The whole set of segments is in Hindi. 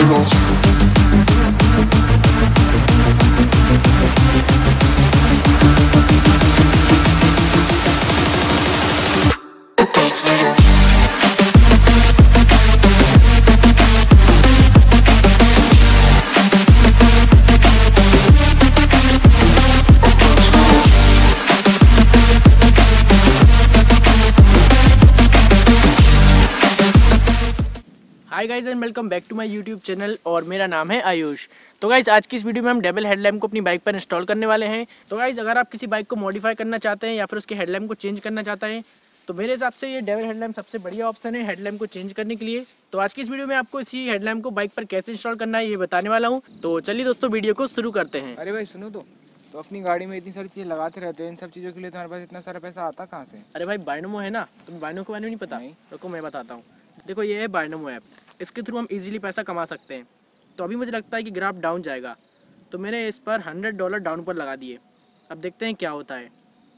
Hi guys and welcome back to my YouTube channel और मेरा नाम है आयुष। तो गाइस आज की इस वीडियो में हम डबल हेडलैम्प को अपनी बाइक पर इंस्टॉल करने वाले हैं। तो गाइस अगर आप किसी बाइक को मॉडिफाई करना चाहते हैं या फिर उसके हेडलैम्प को चेंज करना चाहते हैं तो मेरे हिसाब से ये डबल हेडलैम्प सबसे बढ़िया ऑप्शन है हेडलैम्प को चेंज करने के लिए। तो आज की इस वीडियो में आपको इसी हेडलैम्प को बाइक पर कैसे इंस्टॉल करना है ये बताने वाला हूँ। तो चलिए दोस्तों वीडियो को शुरू करते हैं। अरे भाई सुनो तो अपनी गाड़ी में इतनी सारी चीज़ें लगाते रहते हैं, इन सब चीज़ों के लिए तुम्हारे पास इतना सारा पैसा आता कहाँ से? अरे भाई बायनोमो है ना, तुम्हें बायनोमो के बारे में नहीं पता? रुको मैं बताता हूँ। देखो ये है बायनोमो ऐप, इसके थ्रू हम इजीली पैसा कमा सकते हैं। तो अभी मुझे लगता है कि ग्राफ डाउन जाएगा, तो मैंने इस पर $100 डाउन पर लगा दिए। अब देखते हैं क्या होता है।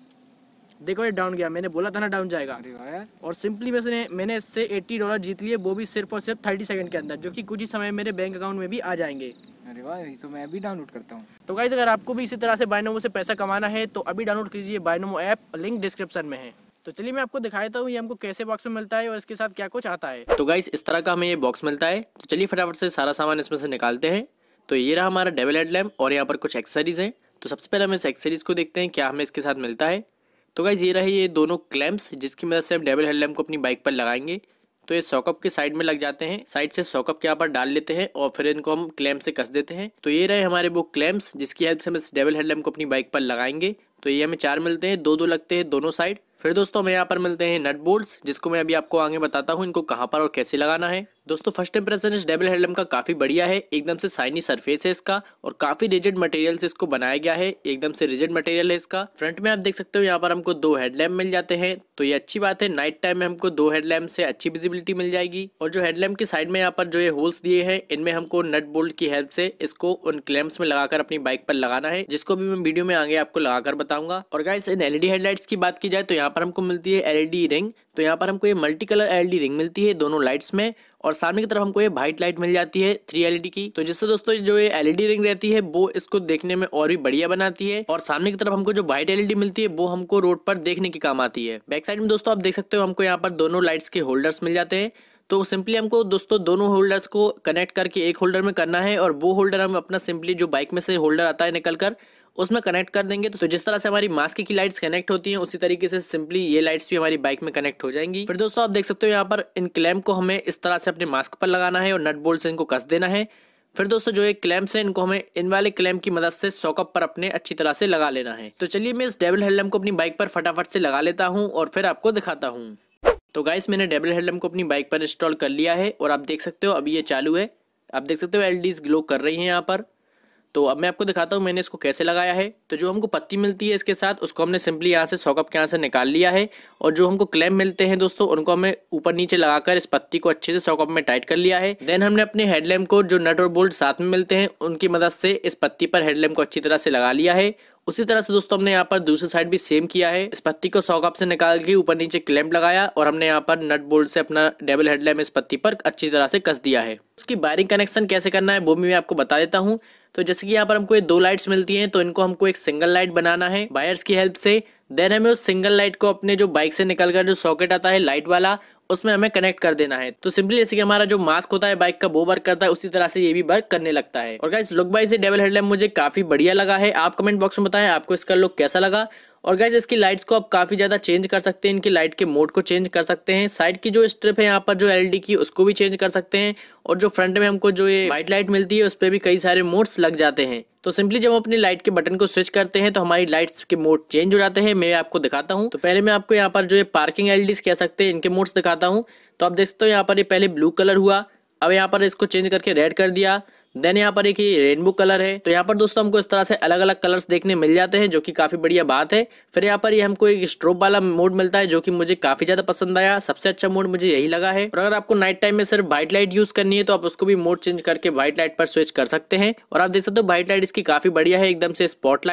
देखो ये डाउन गया, मैंने बोला था ना डाउन जाएगा। अरे वाह यार। और सिंपली मैंने इससे $80 जीत लिए, वो भी सिर्फ और सिर्फ 30 सेकंड के अंदर, जो कि कुछ ही समय मेरे बैंक अकाउंट में भी आ जाएंगे। अरे वाह, तो मैं भी डाउनलोड करता हूँ। तो गाइस अगर आपको भी इसी तरह से बायनोमो से पैसा कमाना है तो अभी डाउनलोड कीजिए बायनोमो ऐप, लिंक डिस्क्रिप्शन में है। तो चलिए मैं आपको दिखाता हूँ ये हमको कैसे बॉक्स में मिलता है और इसके साथ क्या कुछ आता है। तो गाइस इस तरह का हमें ये बॉक्स मिलता है। तो चलिए फटाफट से सारा सामान इसमें से निकालते हैं। तो ये रहा हमारा डबल हेडलैम्प और यहाँ पर कुछ एक्सेसरीज हैं। तो सबसे पहले हम इस एक्सेसरीज को देखते हैं क्या हमें इसके साथ मिलता है। तो गाइस ये रहे ये दोनों क्लैम्प्स जिसकी मदद से हम डबल हेडलैम्प को अपनी बाइक पर लगाएंगे। तो ये सॉकअप के साइड में लग जाते हैं, साइड से सॉकअप के यहाँ पर डाल लेते हैं और फिर इनको हम क्लैम्प से कस देते हैं। तो ये रहे हमारे वो क्लैम्प्स जिसकी हेल्प से हम इस डबल हेडलैम्प को अपनी बाइक पर लगाएंगे। तो ये हमें 4 मिलते हैं, 2 लगते हैं दोनों साइड। फिर दोस्तों हमें यहाँ पर मिलते हैं नट बोल्ट्स, जिसको मैं अभी आपको आगे बताता हूँ इनको कहाँ पर और कैसे लगाना है। दोस्तों फर्स्ट इंप्रेशन इस डबल हेडलैम्प का काफी बढ़िया है, एकदम से शाइनी सरफेस है इसका और काफी रिजिड मटेरियल से इसको बनाया गया है, एकदम से रिजिड मटेरियल है इसका। फ्रंट में आप देख सकते हो यहाँ पर हमको 2 हेडलैम्प मिल जाते हैं, तो ये अच्छी बात है। नाइट टाइम में हमको 2 हेडलैम्प से अच्छी विजिबिलिटी मिल जाएगी। और जो हेडलैम्प के साइड में यहाँ पर जो ये होल्स दिए हैं इनमें हमको नट बोल्ट की हेल्प से इसको उन क्लैम्प्स में लगाकर अपनी बाइक पर लगाना है, जिसको भी मैं वीडियो में आगे आपको लगाकर बताऊंगा। और गाइस इन एलईडी हेडलाइट्स की बात की जाए तो यहाँ पर हमको मिलती है एलईडी रिंग। तो यहाँ पर हमको ये मल्टी कलर एलईडी रिंग मिलती है दोनों लाइट्स में, और सामने की तरफ हमको ये वाइट लाइट मिल जाती है 3 एलईडी की। तो जिससे दोस्तों जो ये एलईडी रिंग रहती है वो इसको देखने में और भी बढ़िया बनाती है। और सामने की तरफ हमको जो वाइट एलईडी मिलती है वो हमको रोड पर देखने के काम आती है। बैक साइड में दोस्तों आप देख सकते हो हमको यहाँ पर दोनों लाइट्स के होल्डर्स मिल जाते हैं। तो सिंपली हमको दोस्तों दोनों होल्डर्स को कनेक्ट करके एक होल्डर में करना है, और वो होल्डर हम अपना सिंपली जो बाइक में से होल्डर आता है निकल कर उसमें कनेक्ट कर देंगे। तो जिस तरह से हमारी मास्क की लाइट्स कनेक्ट होती हैं उसी तरीके से सिंपली ये लाइट्स भी हमारी बाइक में कनेक्ट हो जाएंगी। फिर दोस्तों आप देख सकते हो यहाँ पर इन क्लैम्प को हमें इस तरह से अपने मास्क पर लगाना है और नट बोल्ट से इनको कस देना है। फिर दोस्तों जो एक क्लैम्प है इनको हमें इन वाले क्लैम्प की मदद से सॉकअप पर अपने अच्छी तरह से लगा लेना है। तो चलिए मैं इस डबल हेडलैम्प को अपनी बाइक पर फटाफट से लगा लेता हूँ और फिर आपको दिखाता हूँ। तो गाइस मैंने डबल हेडलैम्प को अपनी बाइक पर इंस्टॉल कर लिया है और आप देख सकते हो अभी ये चालू है। आप देख सकते हो एलईडीज ग्लो कर रही हैं यहाँ पर। तो अब मैं आपको दिखाता हूँ मैंने इसको कैसे लगाया है। तो जो हमको पत्ती मिलती है इसके साथ उसको हमने सिंपली यहाँ से सॉकअप के यहाँ से निकाल लिया है, और जो हमको क्लैम्प मिलते हैं दोस्तों उनको हमें ऊपर नीचे लगाकर इस पत्ती को अच्छे से सॉकअप में टाइट कर लिया है। देन हमने अपने हेडलैम्प को जो नट और बोल्ट साथ में मिलते हैं उनकी मदद से इस पत्ती पर हेडलैम्प को अच्छी तरह से लगा लिया है। उसी तरह से दोस्तों हमने यहाँ पर दूसरी साइड भी सेम किया है, इस पत्ती को सॉकअप से निकाल के ऊपर नीचे क्लैम्प लगाया और हमने यहाँ पर नट बोल्ट से अपना डबल हेडलैम्प इस पत्ती पर अच्छी तरह से कस दिया है। उसकी वायरिंग कनेक्शन कैसे करना है वो भी मैं आपको बता देता हूँ। तो जैसे कि यहाँ पर हमको ये 2 लाइट्स मिलती हैं, तो इनको हमको एक सिंगल लाइट बनाना है वायर्स की हेल्प से। देन हमें उस सिंगल लाइट को अपने जो बाइक से निकलकर जो सॉकेट आता है लाइट वाला उसमें हमें कनेक्ट कर देना है। तो सिंपली जैसे कि हमारा जो मास्क होता है बाइक का वो वर्क करता है उसी तरह से ये भी वर्क करने लगता है। और गाइस लुक वाइज ये डबल हेडलैम्प मुझे काफी बढ़िया लगा है। आप कमेंट बॉक्स में बताएं आपको इसका लुक कैसा लगा। और गाइस इसकी लाइट्स को आप काफी ज्यादा चेंज कर सकते हैं, इनकी लाइट के मोड को चेंज कर सकते हैं। साइड की जो स्ट्रिप है यहाँ पर जो एलईडी की उसको भी चेंज कर सकते हैं, और जो फ्रंट में हमको जो ये वाइट लाइट मिलती है उस पर भी कई सारे मोड्स लग जाते हैं। तो सिंपली जब हम अपनी लाइट के बटन को स्विच करते हैं तो हमारी लाइट्स के मोड चेंज हो जाते हैं। मैं आपको दिखाता हूँ। तो पहले मैं आपको यहाँ पर जो ये पार्किंग एलईडीज कह सकते हैं इनके मोड्स दिखाता हूँ। तो आप देख सकते हो यहाँ पर ये पहले ब्लू कलर हुआ, अब यहाँ पर इसको चेंज करके रेड कर दिया। देन यहाँ पर एक ये रेनबो कलर है। तो यहाँ पर दोस्तों हमको इस तरह से अलग अलग कलर्स देखने मिल जाते हैं जो कि काफी बढ़िया बात है। फिर यहाँ पर ये हमको एक स्ट्रोब वाला मोड मिलता है जो कि मुझे काफी ज्यादा पसंद आया, सबसे अच्छा मोड मुझे यही लगा है। और अगर आपको नाइट टाइम में सिर्फ व्हाइट लाइट यूज करनी है तो आप उसको भी मोड चेंज करके व्हाइट लाइट पर स्विच कर सकते हैं। और आप देख सकते हो व्हाइट लाइट इसकी काफी बढ़िया है, एकदम से स्पॉट लाइट है।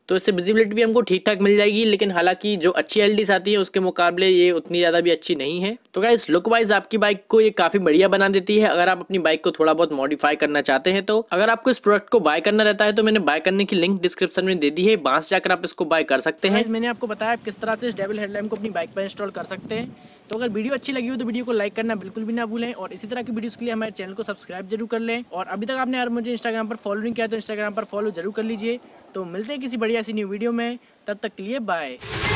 तो इससे विजिबिलिटी भी हमको ठीक ठाक मिल जाएगी, लेकिन हालांकि जो अच्छी एलईडीज आती है उसके मुकाबले ये उतनी ज़्यादा भी अच्छी नहीं है। तो गाइस लुक वाइज आपकी बाइक को ये काफ़ी बढ़िया बना देती है अगर आप अपनी बाइक को थोड़ा बहुत मॉडिफाई करना चाहते हैं। तो अगर आपको इस प्रोडक्ट को बाय करना रहता है तो मैंने बाय करने की लिंक डिस्क्रिप्शन में दे दी है, वहां से जाकर आप इसको बाय कर सकते हैं। मैंने आपको बताया आप किस तरह से इस डेविल हेडलैम्प को अपनी बाइक पर इंस्टॉल कर सकते हैं। तो अगर वीडियो अच्छी लगी हो तो वीडियो को लाइक करना बिल्कुल भी ना भूलें और इसी तरह की वीडियोस के लिए हमारे चैनल को सब्सक्राइब जरूर कर लें। और अभी तक आपने यार मुझे इंस्टाग्राम पर फॉलो नहीं किया तो इंस्टाग्राम पर फॉलो जरूर कर लीजिए। तो मिलते हैं किसी बढ़िया सी न्यू वीडियो में, तब तक के लिए बाय।